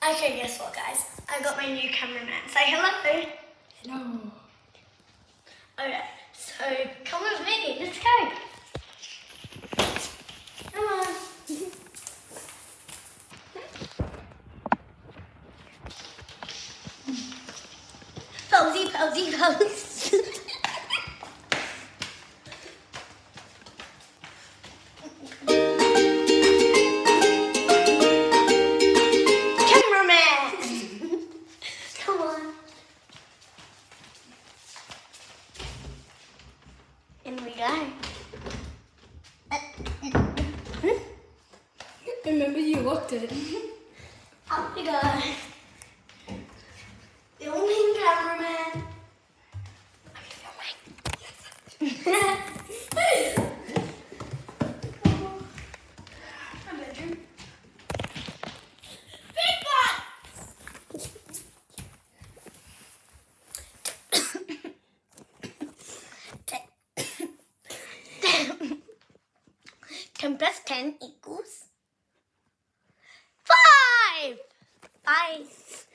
Okay, guess what, guys? I got my new cameraman. Say hello. Hello. Okay, so come with me. Let's go. Come on. Posy, posy, pose. Cameraman. Come on. In we go. Remember you looked it. Up we go. Filming cameraman. Are you filming? My bedroom. Big one. 10 plus 10 equals 5. 5.